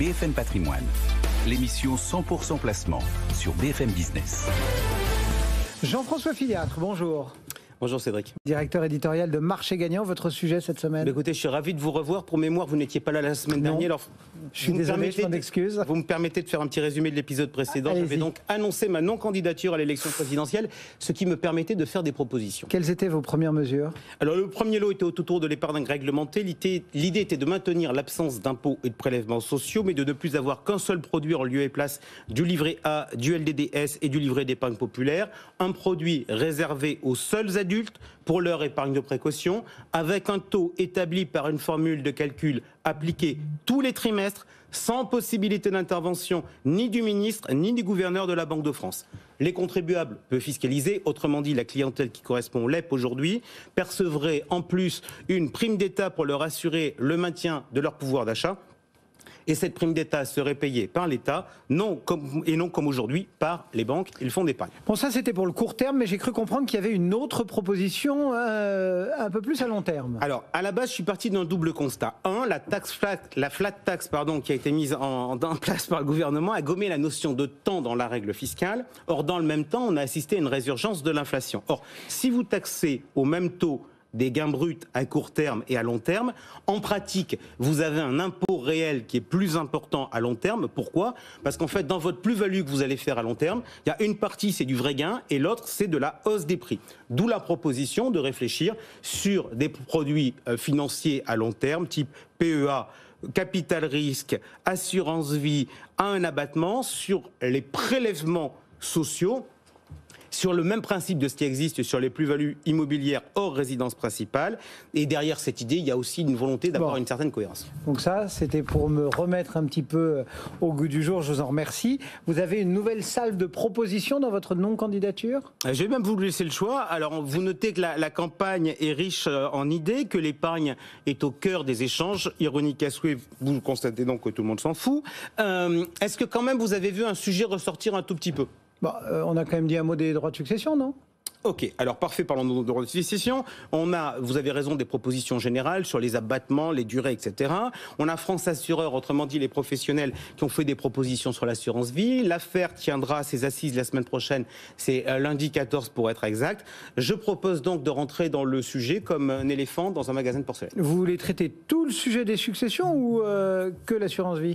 BFM Patrimoine, l'émission 100% placement sur BFM Business. Jean-François Filiatre, bonjour. Bonjour Cédric. Directeur éditorial de Marché Gagnant, votre sujet cette semaine? Écoutez, je suis ravi de vous revoir. Pour mémoire, vous n'étiez pas là la semaine dernière. Alors, je suis désolé, je m'en excuse. Vous me permettez de faire un petit résumé de l'épisode précédent. Je vais donc annoncer ma non-candidature à l'élection présidentielle, ce qui me permettait de faire des propositions. Quelles étaient vos premières mesures? Alors, le premier lot était autour de l'épargne réglementée. L'idée était de maintenir l'absence d'impôts et de prélèvements sociaux, mais de ne plus avoir qu'un seul produit en lieu et place du livret A, du LDDS et du livret d'épargne populaire. Un produit réservé aux seuls adultes pour leur épargne de précaution, avec un taux établi par une formule de calcul appliquée tous les trimestres, sans possibilité d'intervention ni du ministre ni du gouverneur de la Banque de France. Les contribuables peu fiscalisés, autrement dit la clientèle qui correspond au LEP aujourd'hui, percevraient en plus une prime d'État pour leur assurer le maintien de leur pouvoir d'achat. Et cette prime d'État serait payée par l'État, non comme aujourd'hui par les banques et le fonds d'épargne. Bon, ça c'était pour le court terme, mais j'ai cru comprendre qu'il y avait une autre proposition un peu plus à long terme. Alors, à la base, je suis parti d'un double constat. Un, la flat tax qui a été mise en place par le gouvernement a gommé la notion de temps dans la règle fiscale. Or, dans le même temps, on a assisté à une résurgence de l'inflation. Or, si vous taxez au même taux des gains bruts à court terme et à long terme, en pratique, vous avez un impôt réel qui est plus important à long terme. Pourquoi ? Parce qu'en fait, dans votre plus-value que vous allez faire à long terme, il y a une partie, c'est du vrai gain, et l'autre, c'est de la hausse des prix. D'où la proposition de réfléchir sur des produits financiers à long terme, type PEA, capital risque, assurance vie, à un abattement sur les prélèvements sociaux, sur le même principe de ce qui existe sur les plus-values immobilières hors résidence principale. Et derrière cette idée, il y a aussi une volonté d'avoir une certaine cohérence. Donc ça, c'était pour me remettre un petit peu au goût du jour. Je vous en remercie. Vous avez une nouvelle salve de propositions dans votre non-candidature ? Je vais même vous laisser le choix. Alors, vous notez que la campagne est riche en idées, que l'épargne est au cœur des échanges. Ironique à souhait, vous constatez donc que tout le monde s'en fout. Est-ce que quand même vous avez vu un sujet ressortir un tout petit peu ? On a quand même dit un mot des droits de succession, non ? Ok, alors parfait, parlons de droits de succession. Vous avez raison, des propositions générales sur les abattements, les durées, etc. On a France Assureur, autrement dit les professionnels, qui ont fait des propositions sur l'assurance vie. L'affaire tiendra à ses assises la semaine prochaine, c'est lundi 14 pour être exact. Je propose donc de rentrer dans le sujet comme un éléphant dans un magasin de porcelaine. Vous voulez traiter tout le sujet des successions ou que l'assurance vie ?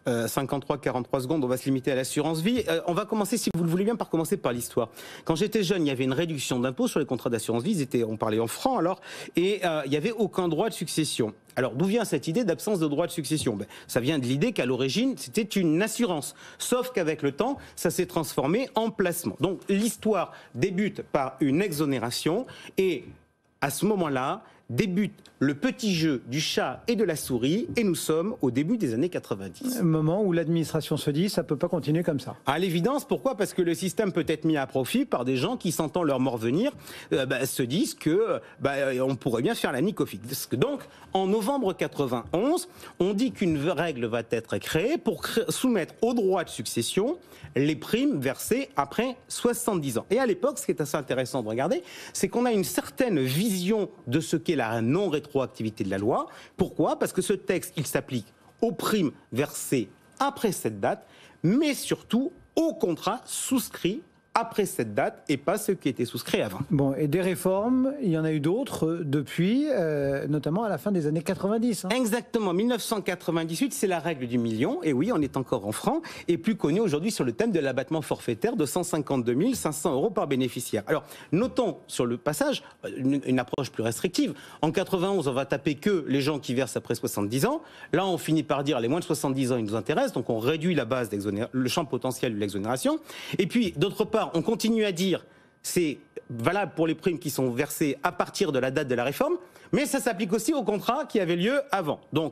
53-43 secondes, on va se limiter à l'assurance vie. On va commencer, si vous le voulez bien, par commencer par l'histoire. Quand j'étais jeune, il y avait une réduction d'impôt sur les contrats d'assurance vie, on parlait en francs alors, et il n'y avait aucun droit de succession. Alors d'où vient cette idée d'absence de droit de succession ? Ça vient de l'idée qu'à l'origine, c'était une assurance. Sauf qu'avec le temps, ça s'est transformé en placement. Donc l'histoire débute par une exonération, et à ce moment-là, débute le petit jeu du chat et de la souris, et nous sommes au début des années 90. Un moment où l'administration se dit ça ne peut pas continuer comme ça. À l'évidence, pourquoi ? Parce que le système peut être mis à profit par des gens qui, sentant leur mort venir, se disent que on pourrait bien faire la nique au fisc. Donc, en novembre 91, on dit qu'une règle va être créée pour soumettre au droit de succession les primes versées après 70 ans. Et à l'époque, ce qui est assez intéressant de regarder, c'est qu'on a une certaine vision de ce qu'est la non-rétroactivité de la loi. Pourquoi ? Parce que ce texte, il s'applique aux primes versées après cette date, mais surtout aux contrats souscrits après cette date et pas ceux qui étaient souscrits avant. Bon, et des réformes, il y en a eu d'autres depuis, notamment à la fin des années 90. Exactement, 1998, c'est la règle du million, et oui, on est encore en francs, et plus connu aujourd'hui sur le thème de l'abattement forfaitaire de 152 500 € par bénéficiaire. Alors, notons sur le passage une approche plus restrictive. En 91, on va taper que les gens qui versent après 70 ans. Là, on finit par dire les moins de 70 ans, ils nous intéressent, donc on réduit la base le champ potentiel de l'exonération. Et puis, d'autre part, on continue à dire c'est valable pour les primes qui sont versées à partir de la date de la réforme, mais ça s'applique aussi aux contrats qui avaient lieu avant. Donc,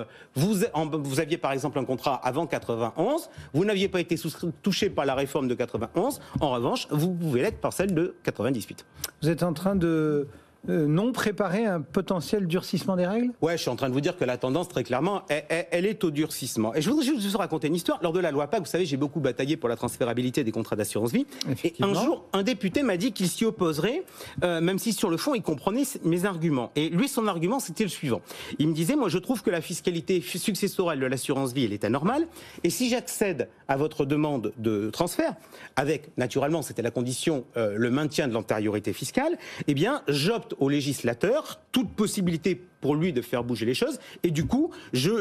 vous aviez par exemple un contrat avant 91, vous n'aviez pas été touché par la réforme de 91, en revanche, vous pouvez l'être par celle de 98. Vous êtes en train de non préparer un potentiel durcissement des règles? Ouais, je suis en train de vous dire que la tendance, très clairement, elle est au durcissement. Et je voudrais juste vous raconter une histoire. Lors de la loi PAC, vous savez, j'ai beaucoup bataillé pour la transférabilité des contrats d'assurance vie. Et un jour, un député m'a dit qu'il s'y opposerait, même si sur le fond, il comprenait mes arguments. Et lui, son argument, c'était le suivant. Il me disait, moi, je trouve que la fiscalité successorale de l'assurance vie, elle est anormale. Et si j'accède à votre demande de transfert, avec, naturellement, c'était la condition, le maintien de l'antériorité fiscale, eh bien, j'opte au législateur toute possibilité pour lui de faire bouger les choses, et du coup,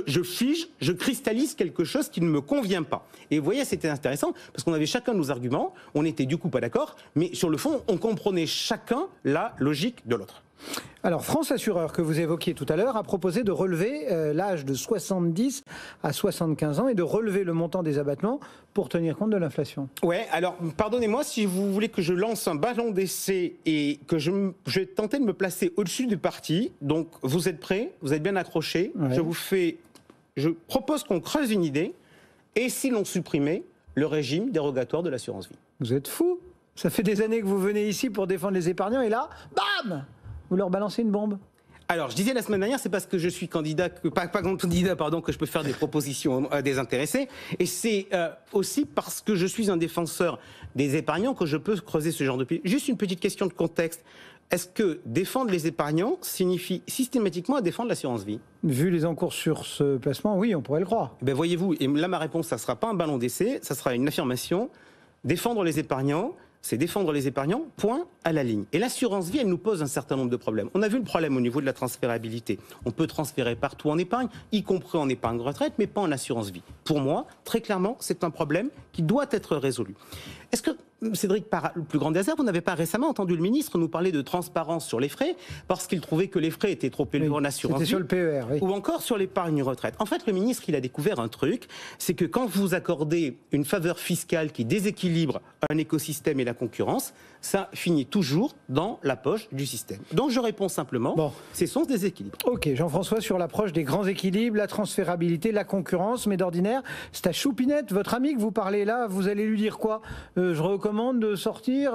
je cristallise quelque chose qui ne me convient pas. Et vous voyez, c'était intéressant, parce qu'on avait chacun nos arguments, on n'était du coup pas d'accord, mais sur le fond, on comprenait chacun la logique de l'autre. Alors, France Assureur, que vous évoquiez tout à l'heure, a proposé de relever l'âge de 70 à 75 ans et de relever le montant des abattements pour tenir compte de l'inflation. Ouais, alors, pardonnez-moi, si vous voulez que je lance un ballon d'essai et que je vais tenter de me placer au-dessus du parti, donc vous êtes prêts, vous êtes bien accrochés, ouais. Je propose qu'on creuse une idée, et si l'on supprimait le régime dérogatoire de l'assurance vie. Vous êtes fous? Ça fait des années que vous venez ici pour défendre les épargnants, et là, bam! Vous leur balancez une bombe? Alors, je disais la semaine dernière, c'est parce que je suis candidat, pas candidat, pardon, que je peux faire des propositions désintéressées. Et c'est aussi parce que je suis un défenseur des épargnants que je peux creuser ce genre de pays. Juste une petite question de contexte. Est-ce que défendre les épargnants signifie systématiquement défendre l'assurance vie? Vu les encours sur ce placement, oui, on pourrait le croire. Ben voyez-vous, et là ma réponse, ça ne sera pas un ballon d'essai, ça sera une affirmation. Défendre les épargnants, c'est défendre les épargnants, point à la ligne. Et l'assurance vie, elle nous pose un certain nombre de problèmes. On a vu le problème au niveau de la transférabilité. On peut transférer partout en épargne, y compris en épargne retraite, mais pas en assurance vie. Pour moi, très clairement, c'est un problème qui doit être résolu. Est-ce que, Cédric, par le plus grand hasard, vous n'avez pas récemment entendu le ministre nous parler de transparence sur les frais, parce qu'il trouvait que les frais étaient trop élevés en assurance vie, sur le PER, oui. Ou encore sur l'épargne retraite. En fait, le ministre, il a découvert un truc, c'est que quand vous accordez une faveur fiscale qui déséquilibre un écosystème et la concurrence, ça finit toujours dans la poche du système. Donc je réponds simplement, c'est son déséquilibre. Ok, Jean-François, sur l'approche des grands équilibres, la transférabilité, la concurrence, mais d'ordinaire, c'est à Choupinette, votre ami que vous parlez là, vous allez lui dire quoi? Je recommande de sortir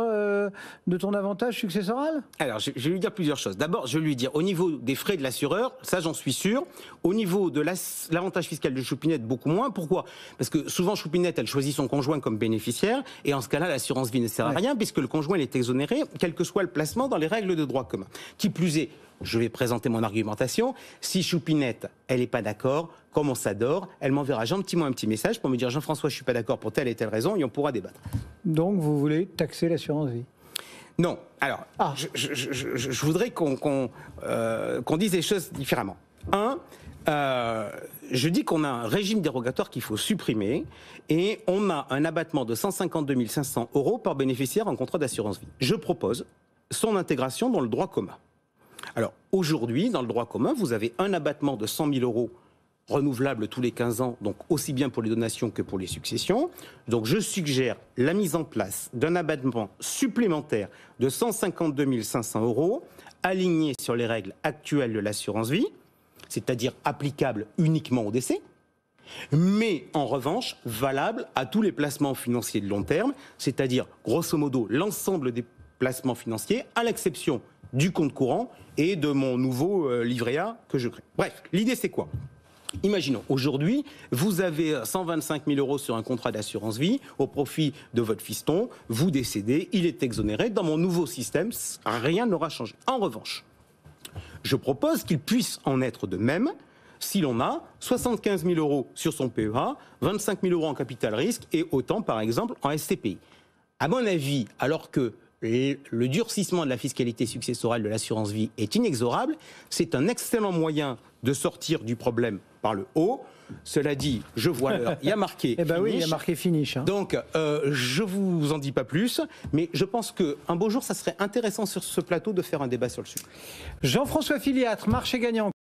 de ton avantage successoral? Alors, je vais lui dire plusieurs choses. D'abord, je vais lui dire, au niveau des frais de l'assureur, ça j'en suis sûr. Au niveau de l'avantage fiscal de Choupinette, beaucoup moins. Pourquoi? Parce que souvent, Choupinette, elle choisit son conjoint comme bénéficiaire, et en ce cas-là, l'assurance vie ne sert à rien, puisque le conjoint il est exonéré, quel que soit le placement dans les règles de droit commun. Qui plus est, je vais présenter mon argumentation, si Choupinette, elle n'est pas d'accord, comme on s'adore, elle m'enverra gentiment un petit message pour me dire « Jean-François, je ne suis pas d'accord pour telle et telle raison » et on pourra débattre. Donc vous voulez taxer l'assurance vie? Non. Alors, je voudrais qu'on dise les choses différemment. Je dis qu'on a un régime dérogatoire qu'il faut supprimer et on a un abattement de 152 500 € par bénéficiaire en contrat d'assurance vie. Je propose son intégration dans le droit commun. Alors, aujourd'hui, dans le droit commun, vous avez un abattement de 100 000 € renouvelable tous les 15 ans, donc aussi bien pour les donations que pour les successions. Donc je suggère la mise en place d'un abattement supplémentaire de 152 500 € aligné sur les règles actuelles de l'assurance vie, c'est-à-dire applicable uniquement au décès, mais en revanche valable à tous les placements financiers de long terme, c'est-à-dire grosso modo l'ensemble des placements financiers, à l'exception du compte courant et de mon nouveau livret A que je crée. Bref, l'idée c'est quoi ? Imaginons, aujourd'hui, vous avez 125 000 € sur un contrat d'assurance vie au profit de votre fiston, vous décédez, il est exonéré. Dans mon nouveau système, rien n'aura changé. En revanche, je propose qu'il puisse en être de même si l'on a 75 000 € sur son PEA, 25 000 € en capital risque et autant, par exemple, en SCPI. À mon avis, alors que le durcissement de la fiscalité successorale de l'assurance vie est inexorable, c'est un excellent moyen de sortir du problème par le haut. Cela dit, je vois l'heure, il y a marqué finish. Oui, il y a marqué finish. Donc, je vous en dis pas plus, mais je pense qu'un beau jour, ça serait intéressant sur ce plateau de faire un débat sur le sujet. Jean-François Filiatre, marché gagnant.